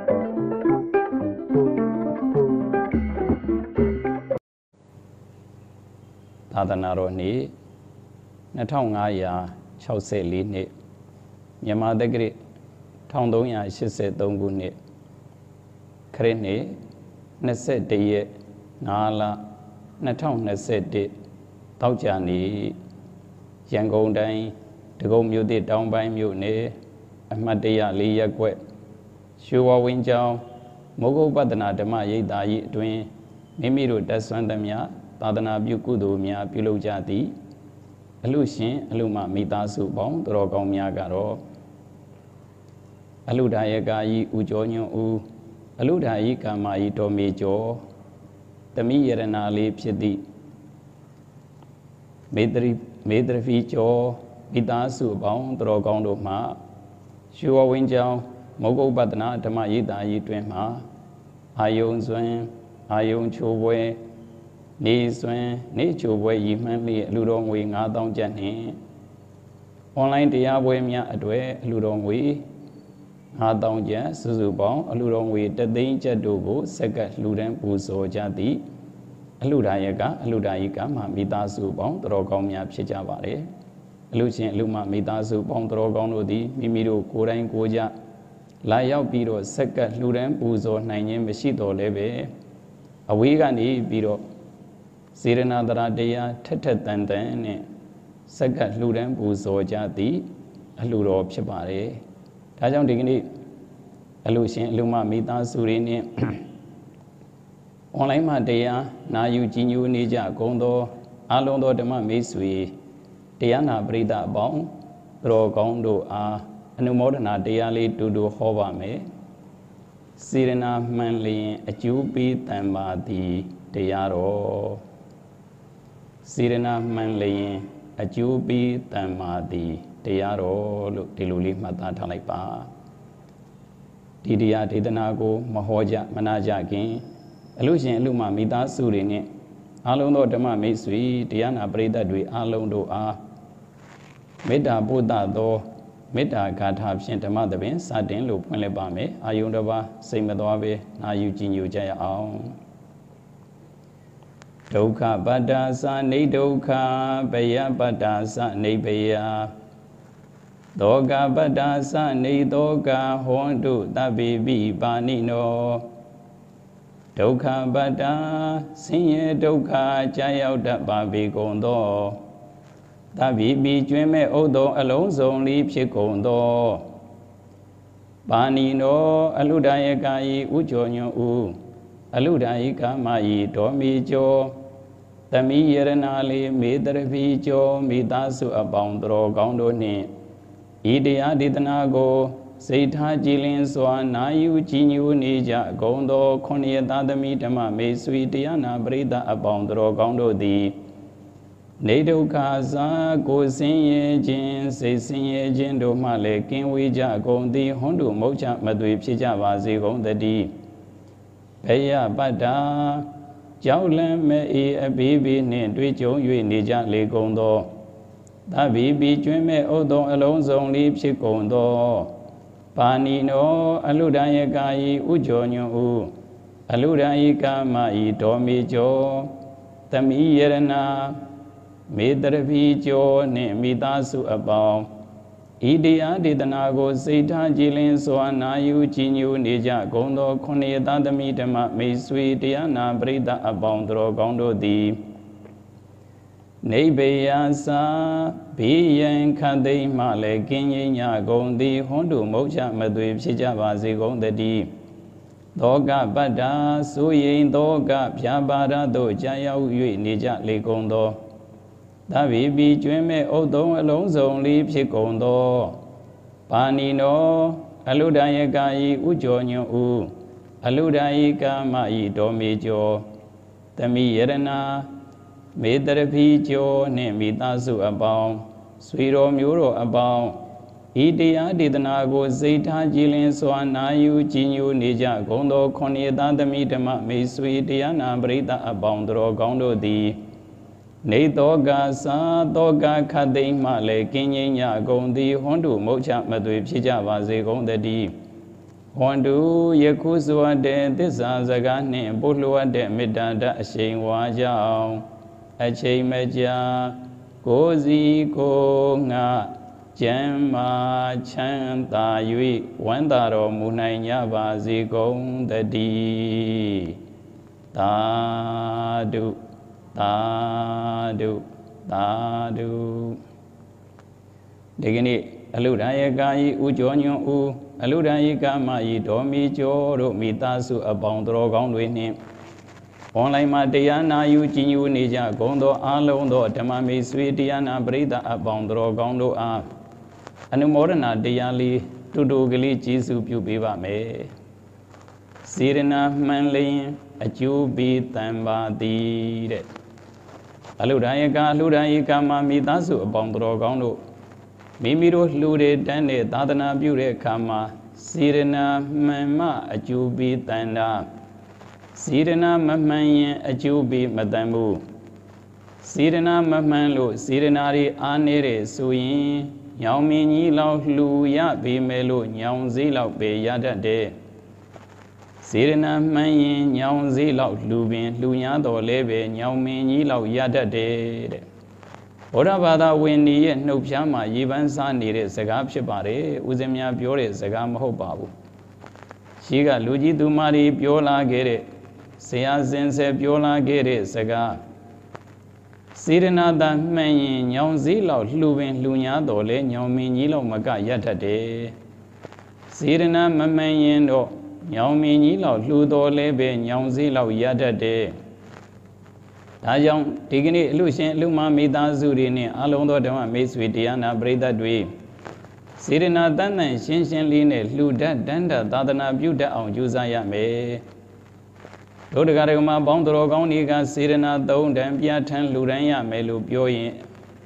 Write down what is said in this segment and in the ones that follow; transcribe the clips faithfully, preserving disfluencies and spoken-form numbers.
သာသနာတော်နေ့နှစ်ထောင်ငါးရာခြောက်ဆယ်လေးနှစ်မြန်မာတက္ကရာတစ်ထောင်သုံးရာရှစ်ဆယ်သုံးခုနှစ်ခရစ်နှစ်နှစ်ဆက်တရက်ငါးလနှစ်ထောင်နှစ်ဆယ်တစ်တောက်ကြနေ့ရန်ကုန်တိုင်းဒဂုံမြို့သစ်တောင်ပိုင်းမြို့နယ်အမှတ်တရလေးရပ်ကွက်ရွှေဝဝင်းကျောင်းမုဂုတ်ပတ္တနာဓမ္မရိပ်သာကြီးအတွင်မိမိတို့တက်ဆွမ်းသမျှသာသနာပြုကုသိုလ်များပြုလုပ်ကြသည်အလူရှင်အလူမမိသားစုပေါင်းတော်ကောင်းများကတော့အလူဒါယကာကြီးဦးကျော်ညွန့်ဦးအလူဒါကြီးကာမကြီးတော်မေကျော်တမိယရနာလေးဖြစ်သည့်မေတ္တရီမေတ္တဖီကျော်မိသားစုပေါင်းတော်ကောင်းတို့မှရွှေဝဝင်းကျောင်းမုဂုတ်ပတ္တနာဓမ္မရိပ်သာကြီးတွင်မှအာယုံစွမ်းအာယုံချိုးပွဲနေစွမ်းနေချိုပွဲရည်မှန်းလျက်အလူတော်ငွေငါးသောင်းကျပ်နှင့်အွန်လိုင်းတရားပွဲများအတွေ့အလူတော်ငွေငါးသောင်းကျပ်စုစုပေါင်းအလူတော်ငွေတသိန်းကျပ်တို့ကိုစက္ကန့်လှူဒန်းပူဇော်ကြသည်အလူဒါယကအလူဒါယိကမှမိသားစုပေါင်းတော်ကောင်းများဖြစ်ကြပါれအလူရှင်အလူမမိသားစုပေါင်းတော်ကောင်းတို့သည်မိမိတို့ကိုယ်တိုင်ကိုယ်ကြလာရောက်ပြီးတော့စက္ကန့်လှူဒန်းပူဇော်နိုင်ခြင်းမရှိတော်လဲပဲအဝေးကနေပြီးတော့စေရနာတရာတရားထက်ထက်တန်တန်နဲ့စက္ကန့်လှူဒန်းပူဇော်ကြသည်အလှူတော်ဖြစ်ပါတယ်။ဒါကြောင့်ဒီကနေ့အလှူရှင်အလှူမမိသားစုတွေနဲ့အွန်လိုင်းမှာတရားနာယူကြည်ညိုနေကြကုန်သောအလုံးသောဓမ္မမိတ်ဆွေတရားနာပရိသတ်အပေါင်းတော်ကောင်းတို့အားအနုမောဒနာတရားလေးတူတူဟောပါမယ်။စေရနာမှန်လျင်အကျိုးပေးတန်ပါသည်တရားတော်စေရနာမှန်လျင်အကျိုးပေးတန်မာသည်တရားတော်လို့ဒီလိုလေးမှတ်သားထားလိုက်ပါဒီတရားဒေသနာကိုမဟောကြမနာကြခင်အလို့ရှင်အလို့မှမိသားစုတွေနဲ့အားလုံးသောဓမ္မမိတ်ဆွေတရားနာပရိသတ်တွေအားလုံးတို့အားမေတ္တာပို့သသောမေတ္တာဂါထာဖြင့်ဓမ္မသဘင်စတင်လို့ဖွင့်လိုက်ပါမယ်အာယုန်တစ်ပါးစိတ်မသွားပဲနာယူကြည်ညိုကြရအောင်ဒုက္ခပတ္တာသနေဒုက္ခဘယပတ္တာသနေဘယသောကပတ္တာသနေသောကဟောတုတဗ္ဗေပိပါဏိနောဒုက္ခပတ္တာဆင်းရဲဒုက္ခကြာရောက်တတ်ပါပေကုန်သောတဗ္ဗေပိကျွင်းမဲ့ဥဒ္ဒောအလုံးစုံလေးဖြစ်ကုန်သောပါဏိနောအလုဒယကာယီဥကျော်ညွန့်ဦးအလုဒယိကာမယီတော်မီကျော်တမိယရနာလေးမေတ္တရဖီကျော်မိသားစုအပေါင်းတော်ကောင်းတို့နှင့်ဤတရားဒေသနာကိုစိတ်ထားကြည်လင်စွာနာယူကြည်ညိုနေကြဂုံတော်ခொနည်းသားသမီးဓမ္မမေဆွေတရားနာပရိသတ်အပေါင်းတော်ကောင်းတို့သည်နေဒုက္ခသာကိုဆင်းရဲခြင်းစိတ်ဆင်းရဲခြင်းတို့မှလည်းကင်းဝေးကြကုန်သည်ဟွန်းတို့မုတ်ချမသွေဖြစ်ကြပါစေကုန်သတည်းဘယပတ္တာကြောက်လန့်မဲ့အေးအဘိဘိနှင့်တွေ့ကြုံ၍နေကြလေကုန်သောသဗ္ဗေပိကျွင်းမဲ့ဥဒ္ဒောအလုံးစုံလေးဖြစ်ကုန်သောပါဏိနောအလုဒယကာယီဥကျော်ညွန့်ဦးအလုဒယိကာမဤတော်မေကျော်တမိယရနာမေတ္တရဖီကျော်နှင့်မိသားစုအပေါင်းဤတရားဒေသနာကိုစိတ်ထားကြည်လင်စွာနာယူကြည်ညိုနေကြကုန်သောခொနည်းသားသမီးဓမ္မမိတ်ဆွေတရားနာပရိသတ်အပေါင်းတော်ကောင်းတို့သည်နိဗ္ဗေယသာဘေးရန်ခတ်သိမ်းမှလည်းကင်းငြိမ်းကြကုန်သည်ဟွန်းတို့မုတ်ချမသွေဖြစ်ကြပါစေကုန်သတည်းသောကပတ္တာဆိုရင်သောကဖြာပါရသို့ကြာရောက်၍နေကြလေကုန်သောသဗ္ဗေပိကျွင်းမဲ့ဥဒ္ဒောအလုံးစုံလေးဖြစ်ကုန်သောပါဏိနောအလုဒယကာယီဥကျော်ညွန့်ဦးအလုဒယိကာမယီတော်မေကျော်တမိယရနာမေတ္တရဖီကျော်နှင့်မိသားစုအပေါင်းဆွေတော်မျိုးတော်အပေါင်းဤတရားဒေသနာကိုစိတ်ထားကြည်လင်စွာနာယူကြည်ညိုနေကြကုန်သောခொနည်းသားသမီးဓမ္မမေဆွေတရားနာပရိသတ်အပေါင်းတော်ကောင်းတို့သည်နေသောကသာသောကခတ်သိမ်းမှလည်းကင်းငြိမ်းကြကုန်သည်ဟွန်းတို့မုတ်ချမသွေဖြစ်ကြပါစေကုန်သတည်း Wandu Yakusuade, this Azagani, Buluade, Midada, Shane Wajao, Ache Meja, Gozi Konga, Gemma Chanta Yui, Wandaro Munaya Bazi Gong the D. Tadu, Tadu, Tadu. Digini, Aludayaka, Ujonyo U, Aludayaka Mai, Domi Joro, Mitasu, a boundro gone with him. Only Matiana, you Jinu Nija, Gondo, Alondo, Tamami, Sweet Diana, Breda, a boundro gondo up. And Morana, Diali, Tudugali, Jisu, Pubiva me. Sirena Manley, a Jubi Tamba di Aludayaka, Ludayaka, Mamitasu, a boundro gondo. Mimiro Lude, Dane, Dadana, Bure, Kama, Sirena Mama, a Jubi Tanda. Sirena Maman, a Jubi Madamu. Sirena Mamanlo, Sirenari Anere, Suyin, Yao Mini Lao Lu Ya Be Melo, Yao Zilao Be Yada De. Sirena Mayin, Yao Zilao Lubin, Luyado Lebe, Yao Mini Lao Yada De. Orabada Winnie, no Pama, even San needed Sagab Shibare, Uzemia Biore, Sagam Hobabu. Shiga Luji Dumari, Biola Gere, Sea Zense Biola Gere, Saga. Sirena da Mayin, Yao Zilao, Lubin, Lunyado, Yao Minilo Maga Yada De. Sirena Mamayin, Yao Minilo, Ludo Lebe, Yao Zilao Yada De. Tajong, taking it, Lucian, Luma, Mida Zurini, Alondo Dama, Mace with Diana, Breda Dwe. Sirena Dana, Shinshin Line, Luda, Danda, Dadana, Buda, on Juzaya me. Dodagarama, Bondrogoniga, Sirena, Don, Dampia, Tan, Lurania, Melu, Bioin.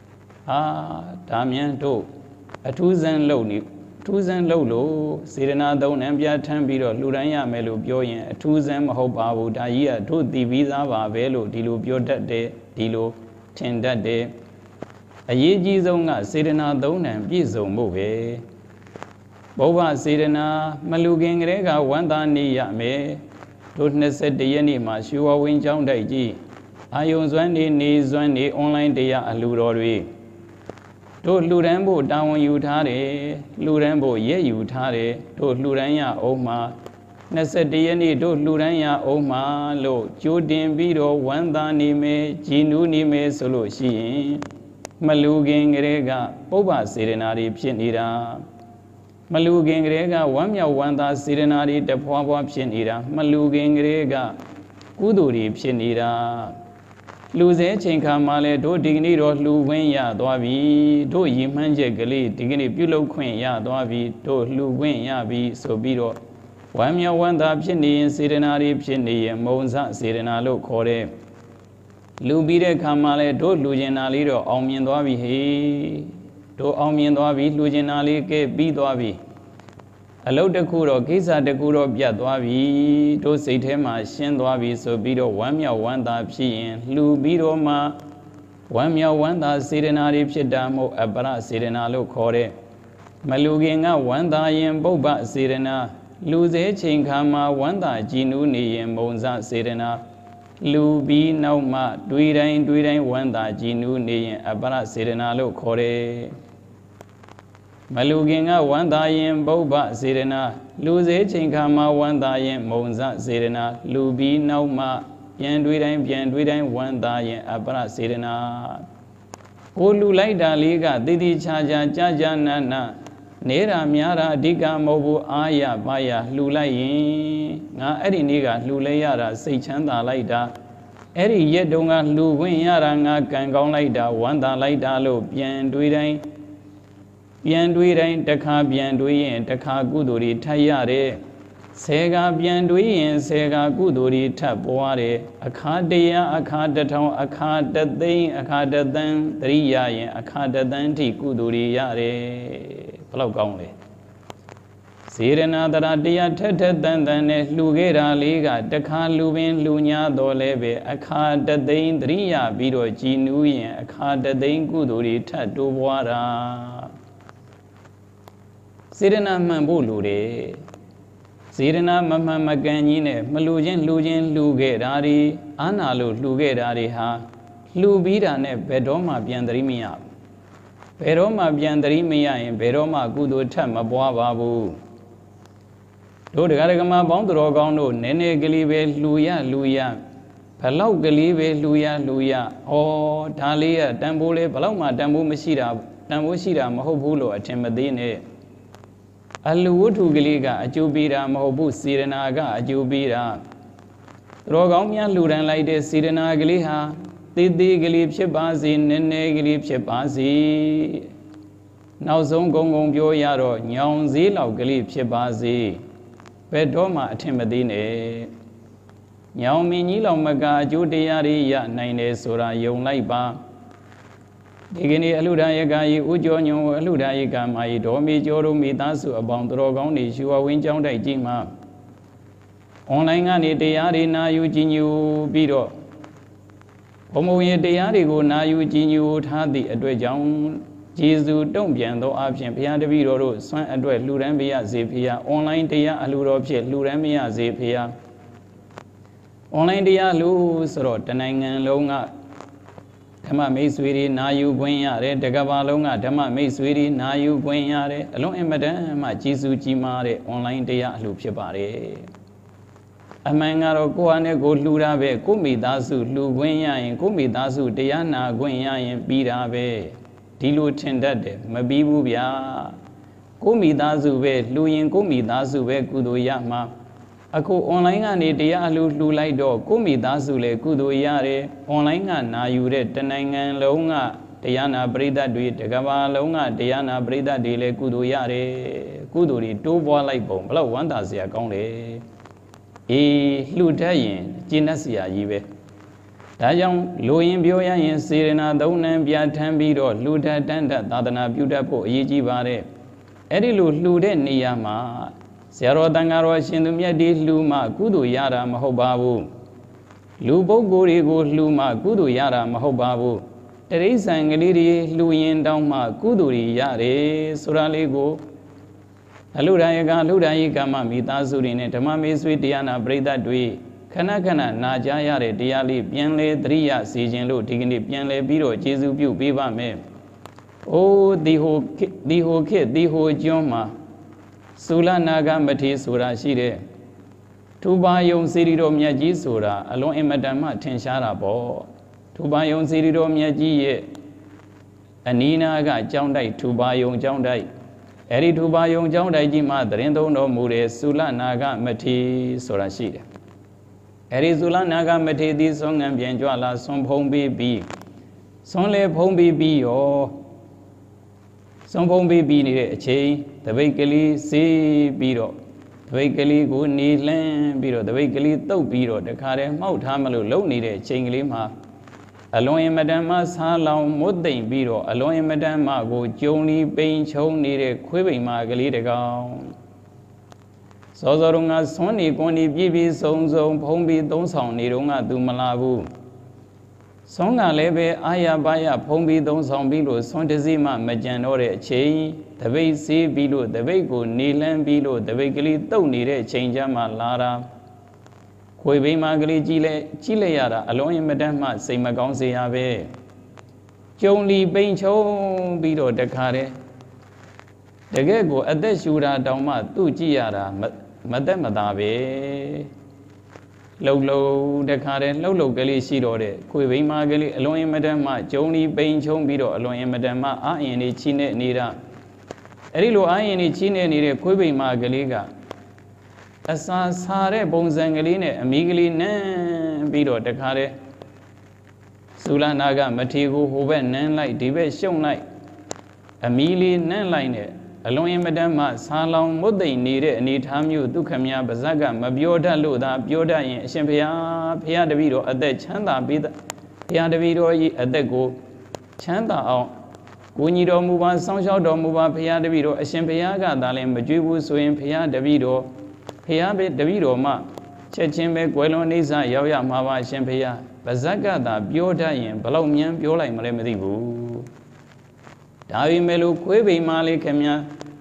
Ah, Damian, do. A Tuzan Loni, Tuzan Lolo, Sirena, Don, Ambia, Tambiro, Lurania, Melu, Bioin, a Tuzan, Hobabu, Daya, do the Visa, Velo, Dilu, Bioda de, Dilo, Tenda de. A Yeji Zonga, Sirena, Don, and Bizo Move. Boba Sirena, Malugin Rega, Wanda Nia me. Don't said the Yenima, Shua Wing Jown Daiji. Ion Zwani, Ni Zwani, online Dea, Aludori. Do Lurambo down you tare, Lurambo ye you tare, do Luranya Oma. Nessa Diani do Luranya Oma, lo, Jodin Bido, Wanda Nime, Jinu Nime Solo Shi. Malugin Rega, Boba Serenari Pianira. Malugin Rega, Wamya Wanda Serenari, the Papa Pianira, Malugin Rega, Kuduri Pianira. Luze Chinka Male, do dignity Lu Wenya, Doavi, do Yimanje Gali, dignity Bulo Queen Ya, Doavi, do Lu Wenya be so bido. Wamya Wanda Pini, Sirenari Pini, Monza, Sirenalo Core. Lubide Kamale, do Lugenali, Omian Doavi, he, do Omian Doavi, Lugenali, be Doavi. Allo de Kuro, Giza de Kuro Biadwavi, do Satema, Shendwavi, so Bido, Wamya Wanda Pin, Lu Bido Ma, Wamya Wanda Sirenari Pidamo, Abra Sirenalo Core, Maluginga Wanda Yen Boba Sirena, Luze Chinkama Wanda Jinuni and Monza Sirena, Lu Bi Nauma, Duirain Duirain Wanda Jinuni and Abra Sirenalo Core. Maluginga Wanda Yen Boba Sirena, Luze Chinkama Wanda Yen Monza Sirena, Lubi Nauma, Yanduidain, Yanduidain Wanda Yen Abra Sirena. Olu Laida Liga, Didi Chaja, Jaja Nana, Nera Miara, Diga Mobu Aya Baya, Lulayin, Na Eri Niga, Lulayara, Seichanda Laida, Eri Yedonga, Lu Win Yaranga, Gangon Laida, Wanda Laida Lo, Yanduidain. Bianduin, Daka Bianduin, Daka Guduri, Tayare, Sega Bianduin, Sega Guduri, Tabuare, Akadia, Akadaton, Akadadan, Akadadan, Triya, Akadadanti, Guduri, Yare, Plogonle. Sirena Daradia, Teted, then Lugera Liga, Daka Lubin, Lunya, Dolebe, Akadadan, Triya, Bido, Ginuin, Akadadan, Guduri, Tatuara. Sirena Mambulure စေရနာမမှန်မကန်ကြီးနဲ့မလူချင်းလူချင်းလူခဲ့တာဒီအာနာလို့လူခဲ့တာတွေဟာလူပြီးတာနဲ့ဘယ်တော့မှပြန်သတိမရဘယ်တော့မှပြန်သတိမရရင်ဘယ်တော့မှကုသိုလ်ထပ်မပွားပါဘူးတို့တရားဓမ္မပေါင်းတော်ကောင်းတို့နည်းနည်းကလေးပဲလှူရလှူရဘလောက်ကလေးပဲလှူရလှူရဩဒါလေးကတန်ဖိုးလေးဘလောက်မှတန်ဖိုးမရှိတာတန်ဖိုးရှိတာမဟုတ်ဘူးလို့အထင်မသေးနဲ့အလူဝတ္ထုကလေးကအကျိုးပေးတာမဟုတ်ဘူးစေရနာကအကျိုးပေးတာတော်ကောင်းများလှူဒန်းလိုက်တဲ့စေရနာကလေးဟာသေးသေးကလေးဖြစ်ပါစေနည်းနည်းကလေးဖြစ်ပါစေနောက်ဆုံးဂုံဂုံပြောရတော့ညောင်စည်းလောက်ကလေးဖြစ်ပါစေဘယ်တော့မှအထင်မသေးနဲ့ညောင်မင်းကြီးလောက်မကအကျိုးတရားတွေရနိုင်တယ်ဆိုတာယုံလိုက်ပါဒီကနေ့အလှဒါယကကြီးဥကျော်ညုံအလှဒါယကမာကြီးဒေါ်မီကျော်တို့မိသားစုအပေါင်းတော်ကောင်းတွေရှူဝဝင်းကျောင်းတိုက်ကြီးမှာအွန်လိုင်းကနေတရားတွေနာယူကြည်ညိုပြီးတော့ဘုံဘုံရဲ့တရားတွေကိုနာယူကြည်ညိုထားသည့်အတွက်ကြောင့်ယေရှုတုံ့ပြန်သောအဖြစ်ဘုရားတပည့်တော်တို့ဆွမ်းအတွက်လှူဒန်းပေးရစေဖေဟာအွန်လိုင်းတရားအလှတော်ဖြစ်လှူဒန်းပေးရစေဖေဟာအွန်လိုင်းတရားလှူဆိုတော့တနိုင်ငံလုံးကဓမ္မမိတ်ဆွေတွေနာယူခွင့်ရတယ်တကဘာလုံးကဓမ္မမိတ်ဆွေတွေနာယူခွင့်ရတယ်အလုံးအင်မတန်မှကျေးဇူးကြီးမားတဲ့အွန်လိုင်းတရားအလှဖြစ်ပါတယ်အမှန်ကတော့ကိုယ်ဟာနဲ့ကိုလှူတာပဲကိုမိသားစုလှူခွင့်ရရင်ကိုမိသားစုတရားနာခွင့်ရရင်ပြီးတာပဲဒီလိုထင်တတ်တယ်မပြီးဘူးဗျာကိုမိသားစုပဲလှူရင်ကိုမိသားစုပဲကုသိုလ်ရမှာအခုအွန်လိုင်းကနေတရားအလှလှူလိုက်တော့ကိုမိသားစုလည်းကုသိုလ်ရတယ်အွန်လိုင်းကနာယူတဲ့တနိုင်ငံလုံးကတရားနာပရိသတ်တွေတကဘာလုံးကတရားနာပရိသတ်တွေလည်းကုသိုလ်ရတယ်ကုသိုလ်တွေတိုးပွားလိုက်ပုံဘလောက်ဝမ်းသာစရာကောင်းတယ်အေးလှူတတ်ရင်ကျင့်တတ်စရာကြီးပဲဒါကြောင့်လိုရင်ပြောရရင်စေရနာသုံးနှံပြဋ္ဌာန်းပြီးတော့လှူတတ်တန်းတတ်သာသနာပြုတတ်ဖို့အရေးကြီးပါတယ်အဲ့ဒီလိုလှူတဲ့နေရာမှာဆရာတော်တန်ဃာတော်ရှင်သူမြတ်ဒီလှူမှကုသိုလ်ရတာမဟုတ်ပါဘူးလူပုဂ္ဂိုလ်တွေကိုလှူမှကုသိုလ်ရတာမဟုတ်ပါဘူးတရိစ္ဆာန်ကလေးတွေလှူရင်တောင်းမှကုသိုလ်ရရတယ်ဆိုတာလေးကိုအလှဒါယကအလှဒါယကမမိသားစုတွေနဲ့ဓမ္မမေဆွေတရားနာပရိသတ်တွေခဏခဏနာကြားရတဲ့တရားလေးပြန်လဲသတိရစေခြင်းလို့ဒီကနေ့ပြန်လဲပြီးတော့ကျေးဇူးပြုပေးပါမယ်။အိုးဒီဟိုဒီဟိုခေတ်ဒီဟိုကျွန်းမှာသုလနာဂမထေဆိုတာရှိတယ်။ထူပါယုံစေရီတော်မြတ်ကြီးဆိုတာအလွန်အင်မတန်မှထင်ရှားတာပေါ့။ထူပါယုံစေရီတော်မြတ်ကြီးရဲ့အနီးနားကကျောင်းတိုက်ထူပါယုံကျောင်းတိုက်အဲ့ဒီထူပါယုံကျောင်းတိုက်ကြီးမှာသရင်သုံးတော်မူတဲ့သုလနာဂမထေဆိုတာရှိတယ်။အဲ့ဒီသုလနာဂမထေသည်ဆွမ်းငံပြန်ကြွလာဆွမ်းဖုံးပြီးပြီးဆွမ်းလေဖုံးပြီးပြီးရောဆွမ်းဖုံးပြီးပြီးနေတဲ့အချိန်တပိတ်ကလေးစေးပြီးတော့တပိတ်ကလေးကိုနေလှမ်းပြီးတော့တပိတ်ကလေးတုပ်ပြီးတော့တခါတည်းမှောက်ထားမလို့လုံနေတဲ့အချိန်ကလေးမှာအလွန်အင်မတန်မှဆားလောင်မွတ်သိမ့်ပြီးတော့အလွန်အင်မတန်မှကိုကြုံလီပိန်ချုံနေတဲ့ခွေးပိန်မကလေးတကောင်စောစောတုန်းကဆွမ်းနေကွန်ဒီပြည့်ပြည့်စုံစုံဖုံးပြီးသုံးဆောင်နေတော့ကသူမလာဘူးဆွမ်းကလည်းပဲအာရပါရဖုံးပြီးသုံးဆောင်ပြီးလို့ဆွမ်းတစည်းမှမကြံတော့တဲ့အချိန်တပိတ်စေးပြီးလို့တပိတ်ကိုနေလန်းပြီးလို့တပိတ်ကလေးတုပ်နေတဲ့အချိန်ကျမှလာတာခွေပိန်မကလေးကြည့်လဲကြည့်လိုက်ရတာအလွန်အင်မတန်မှစိတ်မကောင်းစေရပဲကြုံလီပိန်ချုံပြီးတော့တခါတည်းတကယ်ကိုအသက်ရှူတာတောင်မှသူ့ကြည့်ရတာမသက်မသာပဲလှုပ်လှုပ်တခါတည်းလှုပ်လှုပ်ကလေးရှိတော့တဲ့ခွေပိန်မကလေးအလွန်အင်မတန်မှကြုံလီပိန်ချုံပြီးတော့အလွန်အင်မတန်မှအာရင်နေချိနေနေတာအဲ့ဒီလိုအာရင်နေချိနေနေတဲ့ခွေပိန်မကလေးကအစာစားတဲ့ပုံစံကလေးနဲ့အမီးကလေးနန်းပြီးတော့တခါတည်းသုလနာဂမထေကိုဟိုဘက်နန်းလိုက်ဒီဘက်ရှုံလိုက်အမီးလေးနန်းလိုက်နဲ့အလွန်အင်မတန်မှဆာလောင်မွတ်သိမ့်နေတဲ့အနေထားမျိုးဒုက္ခမြပါဇက်ကမပြောတတ်လို့သာပြောတတ်ရင်အရှင်ဘုရားဘုရားတပည့်တော်အသက်ချမ်းသာပေးတဲ့ဘုရားတပည့်တော်ကြီးအသက်ကိုချမ်းသာအောင်ကိုကြီးတော်မူပါစောင့်ရှောက်တော်မူပါဘုရားတပည့်တော်အရှင်ဘုရားကသာလည်းမကြွေးဘူးဆိုရင်ဘုရားတပည့်တော်ဘုရားပဲတပည့်တော်မှချက်ချင်းပဲကွယ်လွန်နေစားရောက်ရမှာပါရှင်ဘုရားပါဇက်ကသာပြောတတ်ရင်ဘလောက်မြန်ပြောလိုက်မလဲမသိဘူးဒါပေမဲ့လို့ခွေးပိန်မလေးခင်ဗျာ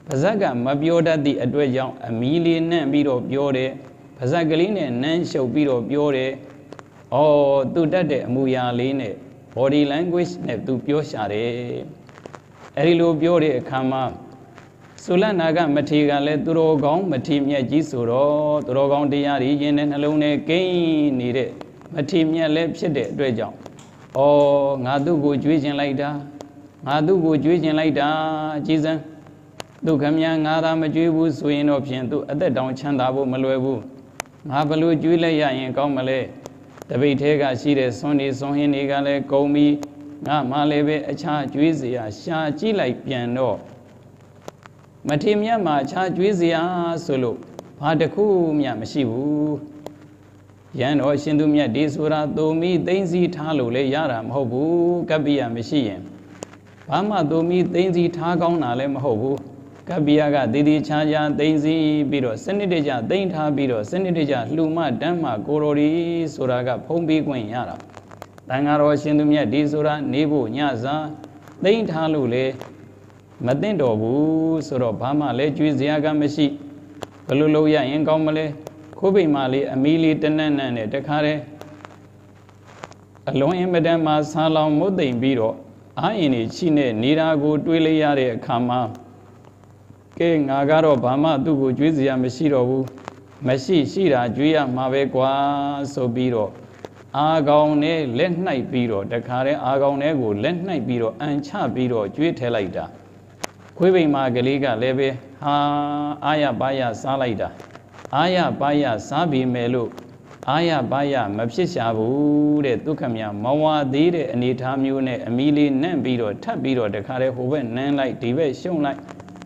ပါဇက်ကမပြောတတ်သည့်အတွက်ကြောင့်အမီလေးနန့်ပြီးတော့ပြောတယ်ပါဇက်ကလေးနဲ့နန်းရှုပ်ပြီးတော့ပြောတယ်အော်သူတတ်တဲ့အမူအရာလေးနဲ့ body language နဲ့သူပြောရှာတယ်အဲဒီလိုပြောတဲ့အခါမှာဆိုလနာကမထေရကလည်းသူတော်ကောင်းမထေရမြတ်ကြီးဆိုတော့သူတော်ကောင်းတရားကြီးရင်တဲ့နှလုံးထဲကိန်းနေတဲ့မထေရမြတ်လည်းဖြစ်တဲ့အတွက်ကြောင့်အော်ငါသူ့ကိုကြွေးကျင်လိုက်တာငါသူ့ကိုကြွေးကျင်လိုက်တာကြည်စမ်းသူခမည်းငါသာမကြွေးဘူးဆိုရင်တော့ဖြင့်သူအသက်တောင်ချမ်းသာဖို့မလွယ်ဘူးငါဘလို့ကြွေးလိုက်ရရင်ကောင်းမလဲတပိတ်ထဲကရှိတဲ့စွန်းနေစွန်းဟင်းတွေကလည်းကုန်ပြီးငါမှလည်းပဲအခြားကြွေးစရာရှာကြည့်လိုက်ပြန်တော့မထေရမြတ်မှာအခြားကြွေးစရာဆိုလို့ဘာတစ်ခုမှမရှိဘူးရန်တော်ရှင်သူမြတ်ဒီဆိုတာသုံးမိသိမ့်စီထားလို့လည်းရတာမဟုတ်ဘူးကပ္ပိယမရှိရင်ဘာမှသုံးမိသိမ့်စီထားကောင်းတာလည်းမဟုတ်ဘူးကပ္ပိယကတည်တည်ချာချာသိမ့်စီပြီးတော့စနစ်တကျသိမ့်ထားပြီးတော့စနစ်တကျလှူမတမ်းမှကိုရိုဒီဆိုတာကဖုံးပြီးခွင့်ရတာတန်ဃာတော်ရှင်သူမြတ်ဒီဆိုတာနေဖို့ညစာသိမ့်ထားလို့လေမသိမ့်တော်ဘူးဆိုတော့ဘာမှလည်းကြွေးစရာကမရှိဘယ်လိုလုပ်ရရင်ကောင်းမလဲခိုးပိန်မလေးအမီလေးတနက်နက်နဲ့တခါတည်းအလွန်အင်မတန်မှဆာလောင်မုတ်သိမ့်ပြီးတော့အာရင်တွေချိနဲ့နေတာကိုတွေးလိုက်ရတဲ့အခါမှာကဲငါကတော့ဘာမှသူ့ကိုကြွေးစရာမရှိတော့ဘူးမရှိရှိတာကြွေးရမှာပဲကွာဆိုပြီးတော့အာကောင်နဲ့လက်နှိုက်ပြီးတော့တခါတည်းအာကောင်နဲ့ကိုလက်နှိုက်ပြီးတော့အန်ချပြီးတော့ကြွေးထဲလိုက်တာခွေးပိန်မကလေးကလည်းပဲဟာအာရပါရစားလိုက်တာအာရပါရစားပြီမယ်လို့အာရပါရမဖြစ်ရှာဘူးတဲ့ဒုက္ခမြမဝါသေးတဲ့အနေထားမျိုးနဲ့အမီလေးနန့်ပြီးတော့ထပ်ပြီးတော့တခါတည်းဟိုဘက်နန်းလိုက်ဒီဘက်ရှုံလိုက်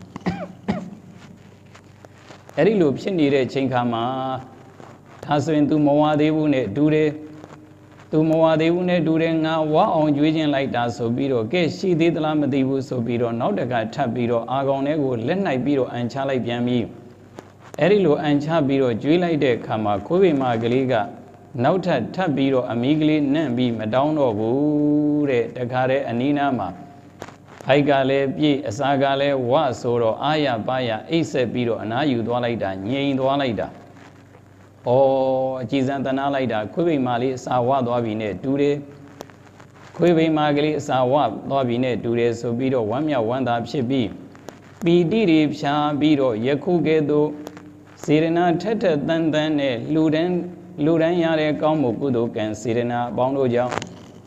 အဲ့ဒီလိုဖြစ်နေတဲ့ချိန်ခါမှာဒါဆိုရင် तू မဝါသေးဘူးနဲ့ဒူတယ် तू မဝါသေးဘူးနဲ့ဒူတယ်ငါဝါအောင်ကြွေးခြင်းလိုက်တာဆိုပြီးတော့ကဲရှိသေးသလားမသိဘူးဆိုပြီးတော့နောက်တခါထပ်ပြီးတော့အာကောင်တွေကိုလက်နှိုက်ပြီးတော့အန်ချလိုက်ပြန်ပြီးအဲ့ဒီလိုအန်ချပြီးတော့ကြွေးလိုက်တဲ့အခါမှာခွေးပိန်မကလေးကနောက်ထပ်ထပ်ပြီးတော့အမီကလေးနန့်ပြီးမတောင်းတော့ဘူးတဲ့တခါတည်းအနီးနားမှာဖိုက်ကလည်းပြည့်အစာကလည်းဝဆိုတော့အာရပါရအိတ်ဆက်ပြီးတော့အနားယူသွားလိုက်တာငြိမ်သွားလိုက်တာဩအကြည်စံတနာလိုက်တာခွေးပိန်မလေးအစာဝသွားပြီနဲ့တူတယ်ခွေးပိန်မကလေးအစာဝသွားပြီနဲ့တူတယ်ဆိုပြီးတော့ဝမ်းမြောက်ဝမ်းသာဖြစ်ပြီးပီတိတွေဖြာပြီးတော့ယခုကဲ့သို့စေရနာထက်ထက်တန်တန်နဲ့လူတန်းလူတန်းရတဲ့ကောင်းမှုကုသိုလ်ကံစေရနာအပေါင်းတို့ကြောင့်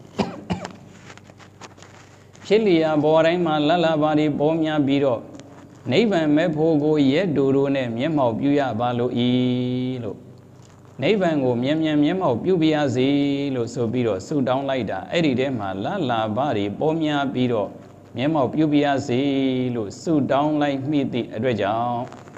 ဖြစ်လျာဘောတိုင်းမှာလလပါတွေပေါ်များပြီးတော့နိဗ္ဗာန်မဲ့ဖို့ကိုရဲ့ဒူတို့နဲ့မျက်မှောက်ပြုရပါလို့ဤလို့နိဗ္ဗာန်ကိုမြဲမြံမျက်မှောက်ပြုပြရစီလို့ဆိုပြီးတော့ဆုတောင်းလိုက်တာအဲ့ဒီထဲမှာလလပါတွေပေါ်များပြီးတော့မျက်မှောက်ပြုပြရစီလို့ဆုတောင်းလိုက်မိသည့်အတွက်ကြောင့်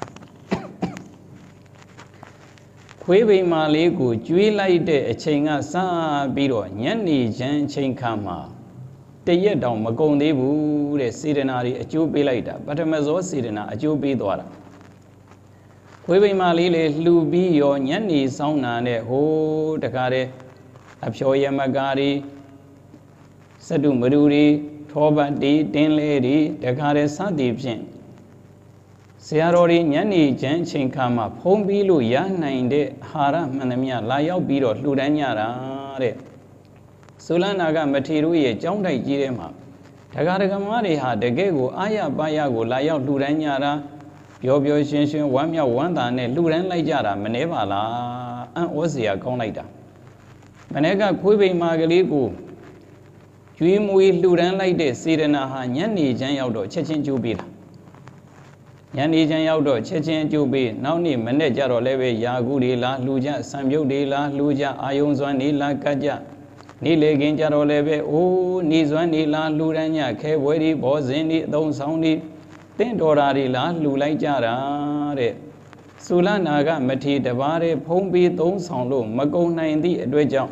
ခွေးပိန်မာလေးကိုကျွေးလိုက်တဲ့အချိန်ကစပြီးတော့ညနေချမ်းချိန်ခါမှာတရက်တောင်မကုန်သေးဘူးတဲ့စေတနာတွေအကျိုးပေးလိုက်တာပထမဇောစေတနာအကျိုးပေးသွားတာခွေးပိန်မာလေးလေလှူပြီးရောညနေဆောင်းနာနဲ့ဟိုးတခါတည်းအဖျော်ယမကာတွေစတုမရူတွေထောပတ်တွေတင်းလဲတွေတခါတည်းစသည်ဖြင့်ဆရာတော်တွေညနေချမ်းချိန်ခါမှာဖုံးပြီးလို့ရနိုင်တဲ့အာဟာရမှန်သမျှလာရောက်ပြီးတော့လှူဒန်းကြတာတဲ့ဆိုလနာကမထေတို့ရဲ့ကြောင်းတိုက်ကြီးထဲမှာဒကာဒကမတွေဟာတကယ်ကိုအာရပါရကိုလာရောက်လှူဒန်းကြတာပျော်ပျော်ရွှင်ရွှင်ဝမ်းမြောက်ဝမ်းသာနဲ့လှူဒန်းလိုက်ကြတာမနှဲပါလားအံ့ဩစရာကောင်းလိုက်တာမနေ့ကခွေးပိန်မာကလေးကိုကျွေးမွေးလှူဒန်းလိုက်တဲ့စေတနာဟာညနေချမ်းရောက်တော့ချက်ချင်းကျိုးပေးတာညနေချမ်းရောက်တော့ချက်ချင်းအကျိုးပေးနောက်နေ့မနေ့ကျတော့လည်းပဲယာကုတွေလားလှူကြဆံပြုတ်တွေလားလှူကြအာယုံစွမ်းနေလားကတ်ကြနေ့လေကင်းကြတော့လည်းပဲအိုးနေစွမ်းနေလားလှူဒန်းညခဲပွဲတွေဘောဇင်တွေအုံဆောင်တွေတင့်တော်တာတွေလားလှူလိုက်ကြတာတဲ့သုလနာကမထေတပါးတဲ့ဖုံးပြီးသုံးဆောင်လို့မကုံနိုင်သည့်အတွက်ကြောင့်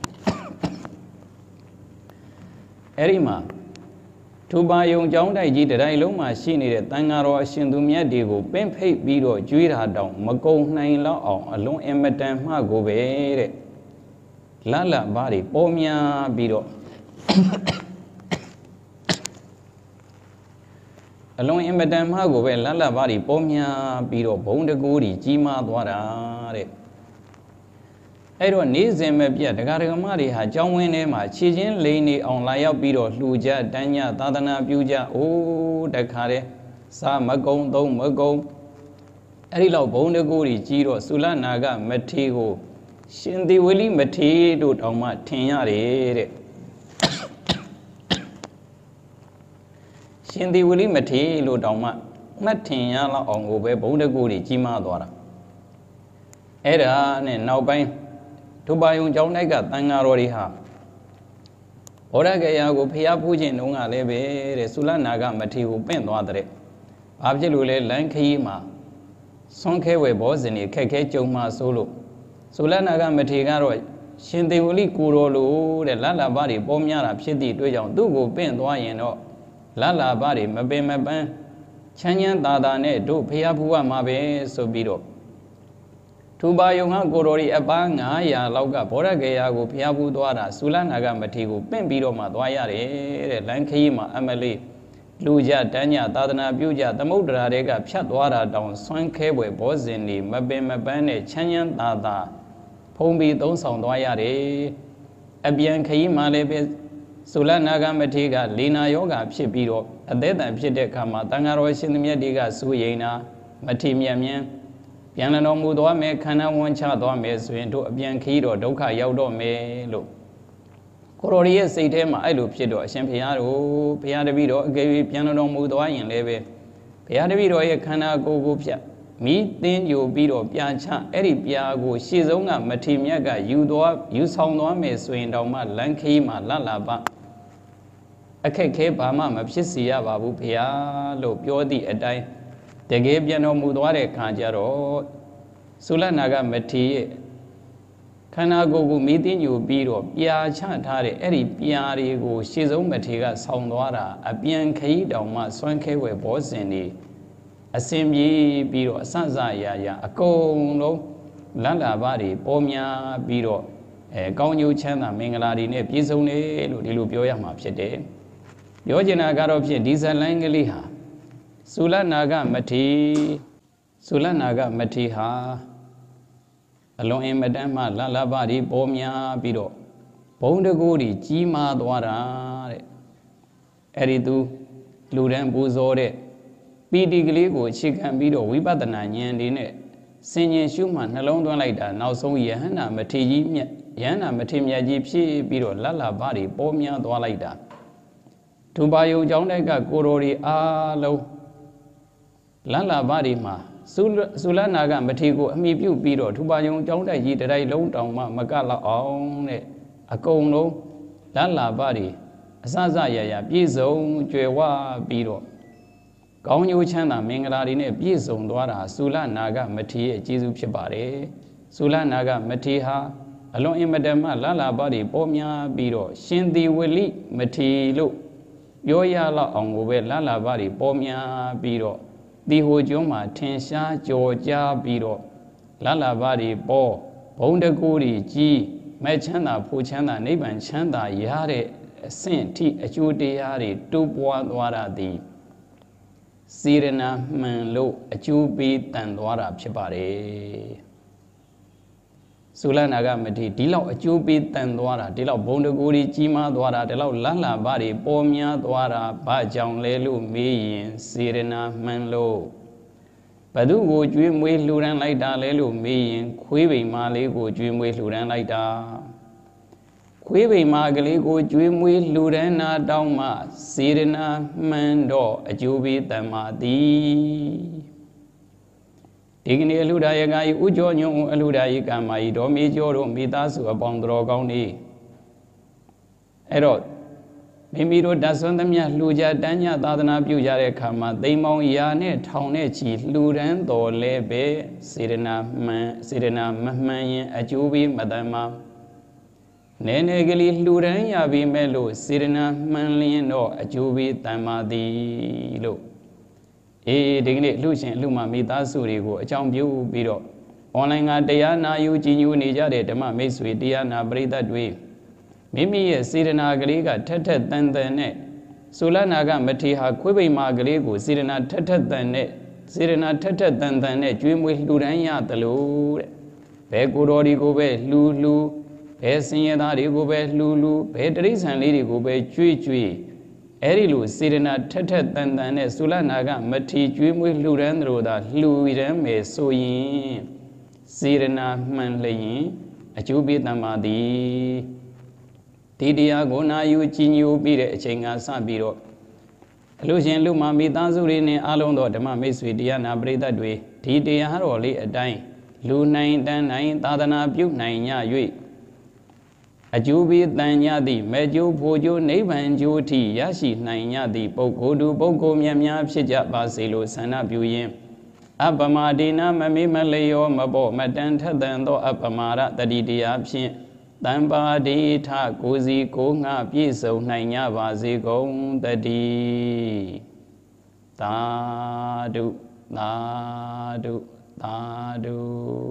အဲ့ဒီမှာထူပါယုံကြောင်းတိုက်ကြီးတတိုင်းလုံးမှာရှိနေတဲ့တန်ဃာတော်အရှင်သူမြတ်တွေကိုပင့်ဖိတ်ပြီးတော့ကြွေးတာတောင်မကုံနိုင်လောက်အောင်အလွန်အင်မတန်မှကိုပဲတဲ့လလဘာတွေပေါ်များပြီးတော့ along in Madame Hago, Lala Bari, Pomia, Biro, Bone the Goody, Jima, Dwara. I don't need them yet. The Garamari had John Winema, Chijin, Laney, on Laya Biro, Luja, Danya, Tadana, Buja, oh, the Kare, Sa Mago, Do Mago. Erilo Bone the Goody, Giro, Sula Naga, Matigo, Shindi Willy Mati, do Toma, Tinyare. Shindi Willy Mati, Ludoma, Matinyala on Ube, Bone the Goody, Jima Dora. Era and now by to buy un John Nega, Tangaroriha. Oragaya go Pia Pujin, Unga Lebe, Sula Naga, Matigo, Pendwadre. Absolutely Lankima. Sonkewe Bosni, Keke Joma Solo. Sula Naga Matigaro, Shindi Willy Kurolu, the Lala Bari, Bomyara, Piti, Dujan, Dugo, Pendwayano. Lala Bari, Mabe Maban, Chanyan Dadane, do Piapua Mabe, Sobiro. Tuba Yunga Gorori Abanga, Lauga, Boragaya, go Piabu Dwara, Sulanaga Matigo, Pembiro Madwayare, Lankima, Amali, Luja, Danya, Dadana, Buja, the Mudra Rega, Piatwara, down Swankewe, Bosini, Mabe Mabane, Chanyan Dada, Pombi, don't sound Dwayare, Abian Kaima Lebe. Sulanaga Matiga, Lina Yoga, Pipiro, a dead and Pidekama, Tangaro Shindiga, Suyena, Matimian, Piano Mudome, Kana one chadome, into a Bianchido, Doka Yaudo me look. Cororia say to him, I look Pido, Champiano, Piadavido, gave Piano Mudoyan leve. Piadavido, Kana go Gupia. Meet then you Bido, Piancha, Eri Piago, Shizonga, Matimiaga, Udo, you sound no me swing down my Lankima, Lalaba. A cake, Bama, Mapsia, Babu Pia, Lo, Piodi, a die. They gave Yano Mudware Kanjaro Sulanaga Mati Kanago meeting you Biro, Pia Chantare, Eri Piari, go Shizo Matiga, Soundwara, a Bian Kai Doma, Swankewe Bosini, a Semi Biro, Sanzaya, a Kono, Lala Bari, Pomia, Biro, a Gonyu Chana, Mingaladi, Pizone, Ludilupioya Mapsede. Yojina Garopi, Disa Langaliha. Sula Naga Mati Sula Naga Mati ha along in Madama Lala Bari Bomia Bido Bonda Godi Jima Dwara Eridu Ludan Buzore Pidi Gligo Chicken Bido Wibadana Yandine Senior Schumann along the later now so Yana Mati Yana Matimia Gypsy Bido Lala Bari Bomia Dwalaida Tubayo Jonega Gorori Alo Lala Bari ma Sulanaga Matigo, Amibu Bido, Tubayon, Jonda Yi, the Day Long Town, Magala on it. A Kono, Lala Bari, Sazaya, Bizo, Jewa Bido. Gonyu Chana, Mingaladine, Bizo, Dwara, Sulanaga Mati, Jizu Chibare, Sulanaga Matiha, along in Madama, Lala Bari, Bomia Bido, Shindi Willy, Mati Lu, Yoya La on Lala Bari, Bomia Bido. The Hojoma, Tensha, Georgia, Biro, Lala Bari, Bo, Bonda Guri, G, Machana, Puchana, Neban Chanda, Yare, Saint T, Achudiari, Tupwa, Dwara, the Sirena, Manlo, Achubi, Tandwara, Chipare Sulanaga Mati, Dilo, Achubi, Tandwara, Dilo, Bonda Guri, Jima, Dwara, Dilo, Lala Bari, Bomia, Dwara, Bajang Lelu, Meyin, Sirena, Manlo. Badu go dream with Luran like da Lelu, Meyin, Quibi Mali go dream with Luran like da. Quibi Magali go dream with Lurana Dauma, Sirena, Mando, Achubi, Tamadi. Igni Ludayagai, Ujonyo, Ludayika, my domi joro, Mitasu upon Drogoni. Erod Mimiro doesn't them ya Luja, Danya, Dadana, Bujare Kama, Demon Yane, Taunechi, Ludan, Do Lebe, Sirena, Sirena, Mahman, Ajubi, Madama. Nenegli Ludan, Yabi Melo, Sirena, Manlin, or Ajubi, Tamadi Lo. A dignity Lucian Luma Mitasurigo, a champ you biro. Online at Diana, you genu Nijade, the ma makes with Diana, breathe that way. Mimi a Sirena Griga, tetted than the net. Sulanaga Matiha Quibi Margarigo, Sirena Tata than it, Sirena Tata than than it, Dream with Ludanya the Lord. Pegurori go be Lulu, Pesinyadari go be Lulu, Pedris and Lady go be Chui Chui. Erilu, Sirena Tata than than it, Sulanaga Mati, Dream with Ludandro, that Luidem me so yin. Sirena Manley, a Jubi Namadi. Tidia Gona, you Chin, beat it, Chinga Sabiro. Lucian Luma, Mitanzurini, Alondo, the Mamis with Diana Breda Dwe, Tidia Haroli, a dime. Lu nine, then nine, Tadana, Buke nine, ya, you. A Jubi, then Yadi, Meju, Pojo, Nevan, Juti, Yashi, nine, Yadi, Boko, do Boko, Miamia, Shija, Basilo, Sana, Buyim. Apamadina, Mami Malayo, Mabo, Madanta, then though Apamara, the Didiapshin. Tamba di ta kuzi ko nga piso nanya vazi gong the di. Tadu, tadu, tadu.